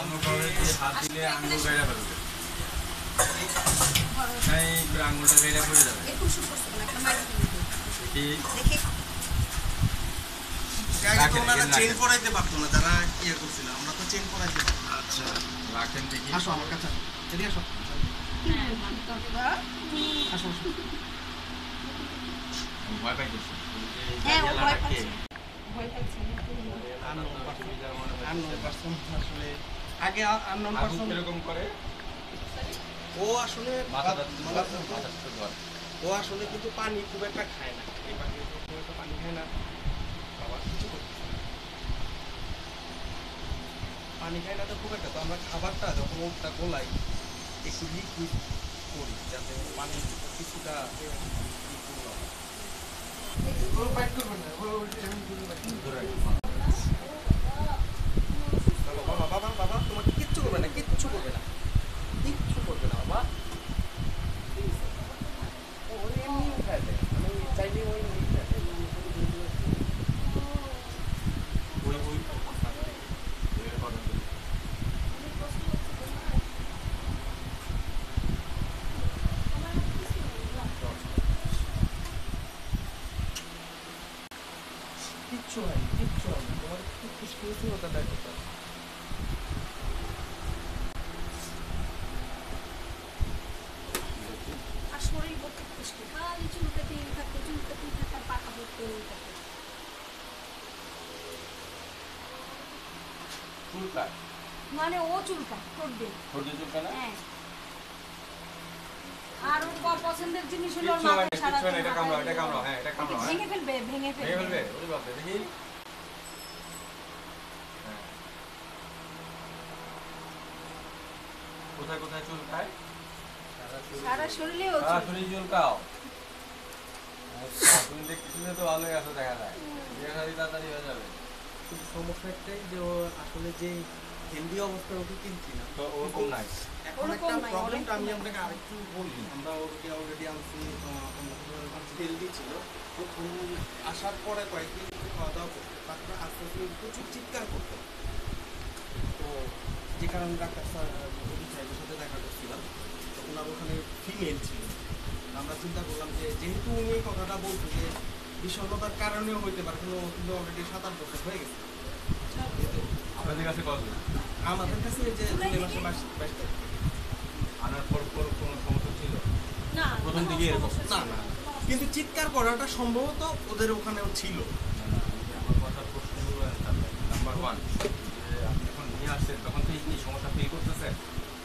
আঙুল করে দিয়ে হাত দিলে আঙুল গাইরা ফেলবে। তাই আঙুলটা গাইরা পড়ে যাবে। চেন পরাইতে পারতো না, যারা ইয়ে করছিল, আমরা তো চেন পরাইতে পারতাম। আচ্ছা রাখেন দেখি। আসো আমার কাছে, এদিকে আসো। আসো আসো। ভয় পাইতেছি। হ্যাঁ ও ভয় পাচ্ছে। ভয় পাচ্ছে। আননোন পারসন আসলে আগে আননোন পারসন এরকম করে ও আসলে ও আসলে কিন্তু পানি খুব একটা খায় না, এই পানি খুব একটা পানি খায় না, খাবার কিছু করতেছে না, পানি খায় না তো খুব একটা। তো আমরা খাবারটা যখন ওটা গোলাই একটু লিকুইড করি যাতে পানি কিছুটা বাবা বাবা বাবা তোমাকে কিচ্ছু করবে না, কিচ্ছু করবে না, কিচ্ছু করবে না বাবা। ওই এমনি উঠায় দেয়, আমি চাইলে ওই কিচ্ছু হয়নি, কিচ্ছু হয়নি, তোমার কিছু ওটা দেখো। আর শরীর ভর্তি খুশকি, খালি চুলকাতেই থাকে, চুলকাতেই থাকে, আর পাকা ভর্তি থাকে। চুলকায় মানে ও চুলকায়, ঠোঁট চুলকায় না? হ্যাঁ। আর ওর পছন্দের জিনিস হলো কিচ্ছু হয় না, কিচ্ছু হয় না, এটা কামড়াও, এটা কামড়াও, হ্যাঁ এটা কামড়াও, ভেঙে ফেলবে, ভেঙে ভেঙে ফেলবে। ফেলবে। ওরে বাপ রে, দেখি। হ্যাঁ। কোথায় কোথায় চুলকায়? সারা শরীরে ও সারা শরীর চুলকাও। আচ্ছা, তুমি দেখতেছিলে তো ভালোই আছো দেখা যায়। বিয়ে শাদী তাড়াতাড়ি হয়ে যাবে। কিন্তু সমস্যা একটাই যে ও আসলে যে হেলদি অবস্থায় ওকে কিনছি না, তো ওরকম নাই। এখন একটা প্রবলেমটা আমি আপনাকে আরেকটু বলি। আমরা ওকে অলরেডি আনছি, হেলদি ছিল, প্রথম আসার পরে কয়েকদিন খাওয়া দাওয়া করতো, তারপরে আস্তে আস্তে প্রচুর চিৎকার করতো। তো যে কারণে ডাক্তার সাহেবের সাথে দেখা করছিলাম, তখন আর ওখানে ফিমেল ছিল। আমরা চিন্তা করলাম যে যেহেতু উনি এই কথাটা বলতো যে বিষণ্ণতার কারণেও হইতে পারে, কিন্তু অলরেডি 7-8 বছর হয়ে গেছে। আপনাদের কাছে কত? আমাদের কাছে যে জুলাই মাসে 22 তারিখ আনার পর পর কোনো সমস্যা ছিল? না, প্রথম দিকে এরকম? না না, কিন্তু চিৎকার করাটা সম্ভবত ওদের ওখানেও ছিল। আমার কথা প্রশ্ন হলো নাম্বার 1, যে আপনি যখন নিয়ে আসছেন তখন তো এই সমস্যা ফিল করতেছেন?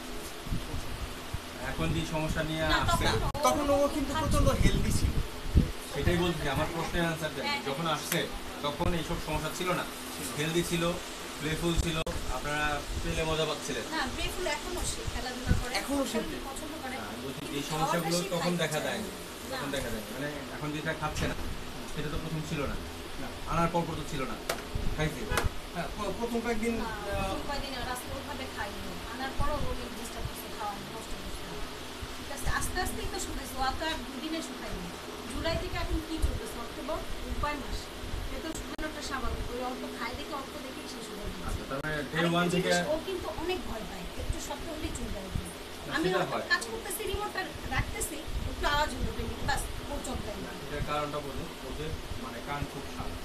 এখন যে সমস্যা নিয়ে আসছেন তখন ও কিন্তু প্রচন্ড হেলদি ছিল। সেটাই বলছি, আমার প্রশ্নের অ্যান্সার দেন। যখন আসছে তখন এইসব সমস্যা ছিল না, হেলদি ছিল, প্লেফুল ছিল, আপনারা পেলে মজা পাচ্ছিলেন। না, প্লেফুল এখনো সে খেলাধুলা করে, এখনো সে পছন্দ করে। এই সমস্যাগুলো তখন দেখা যায়, তখন দেখা যায় মানে এখন যেটা খাচ্ছে না সেটা তো প্রথম ছিল না, আনার পর তো ছিল না, খাইছে। হ্যাঁ, প্রথম কয়েকদিন কয়েকদিন রাস্তা ওইভাবে খাইনি, আনার পরও ওই ডিস্টার্ব করছে, খাওয়া নষ্ট করছে। ঠিক আছে, আস্তে আস্তেই তো শুনেছি, ও তো আর দুদিনে শুকায়নি। জুলাই থেকে এখন কি চলতেছে, অক্টোবর 5 মাস, এটা শুকানোটা স্বাভাবিক। ওই অল্প খাই দেখে, অল্প দেখেই শেষ হয়ে যায়। আচ্ছা, তার মানে ডে 1 থেকে ও কিন্তু অনেক ভয় পায়, একটু শক্ত হলেই চুলকায়। আমি কাজ করতেছি, রিমোটটা রাখতেছি, একটু আওয়াজ হলো বাস ও চমকায় না। এটার কারণটা বলি, ওদের মানে কান খুব খারাপ,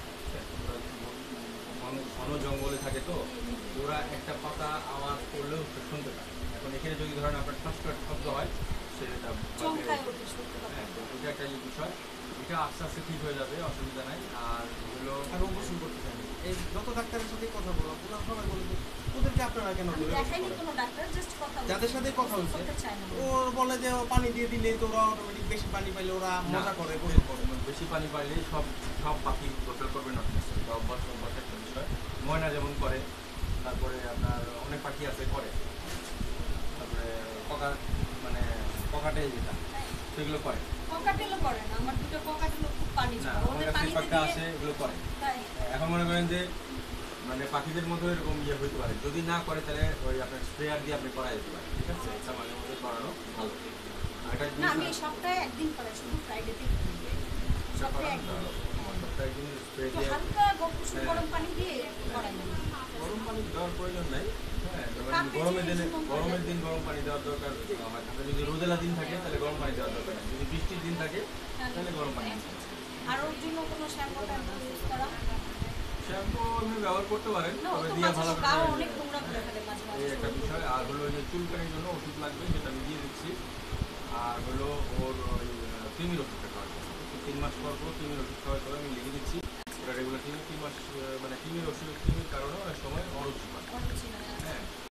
ঘন জঙ্গলে থাকে তো, ওরা একটা পাতা আওয়াজ করলেও শুনতে পায়। এখন এখানে যদি ধরেন আপনার ঠাস করে শব্দ হয় সেটা চমকায় ওঠে, সত্যি কথা। হ্যাঁ, তো এটা একটা বিষয়, এটা আস্তে আস্তে ঠিক হয়ে যাবে, অসুবিধা নাই। আর এগুলো আরো গোসল করতে চাই না। এই যত ডাক্তারের সাথে কথা বললাম, ওরা সবাই বলে যে ওদেরকে আপনারা কেন আমি ধরে দেখাইনি কোনো ডাক্তার, জাস্ট কথা বলছি। যাদের সাথে কথা হয়েছে করতে চায় না। ও বলে যে ও পানি দিয়ে দিলে তো ওরা অটোমেটিক বেশি পানি পাইলে ওরা মজা করে, না, গোসল করে। বেশি পানি পাইলে সব সব পাখি গোসল করবে না, এটা অভ্যাস অভ্যাস একটা বিষয়। ময়না যেমন করে, তারপরে আপনার অনেক পাখি আছে করে, তারপরে মানে ককাটে যেটা সেগুলো করে। ককাটেলও করে না, আমার দুটো ককাটেলও খুব পানি না, খায়, আমার ওদের কাছে পানিতে পাখা দিলে আছে, এগুলো করে। তাই। এখন মনে করেন যে মানে পাখিদের মতো এরকম ইয়ে হইতে পারে, যদি না করে তাহলে ওই আপনার স্প্রেয়ার দিয়ে আপনি করা যেতে পারে, ঠিক আছে? এটা মাঝে মধ্যে করানো ভালো। আর একটা না, আমি সপ্তাহে একদিন করাই, শুধু ফ্রাইডেতেই করি। সপ্তাহে একদিন। একটা জিনিস স্প্রে তো দিয়ে হালকা কুসুম হ্যাঁ। গরম পানি দিয়ে করাই নেন। গরম পানি দেওয়ার প্রয়োজন নাই। হ্যাঁ, কাপে গরমের যে দিনে যেমন গরমের করে। দিন গরম পানি দেওয়ার দরকার হয়। আপনার যদি রোদেলা দিন থাকে তাহলে গরম পানি দেওয়ার দরকার নেই। যদি বৃষ্টির দিন থাকে তাহলে গরম পানি দিতে হবে। আর ওর জন্য কোনো শ্যাম্পু ট্যাম্পু ইউজ করা? শ্যাম্পু আপনি ব্যবহার করতে পারেন, না, ও তবে তো দিয়ে মাঝে ভালো গাও করে অনেক নোংরা করে ফেলে মাঝে মাঝে। এই একটা বিষয়। আর হলো যে চুলকানির জন্য ওষুধ লাগবে, যেটা আমি দিয়ে দিচ্ছি। আর হলো ওর ওই কৃমির ওষুধটা খাওয়াতে হবে। 3 মাস পর পর কৃমির ওষুধ খাওয়াতে হবে, আমি লিখে দিচ্ছি। ওটা রেগুলার 3 মাস মানে কৃমির ওষুধ, কৃমির কারণে অনেক সময় অরুচি হয়। অরুচি হয়, আচ্ছা। হ্যাঁ,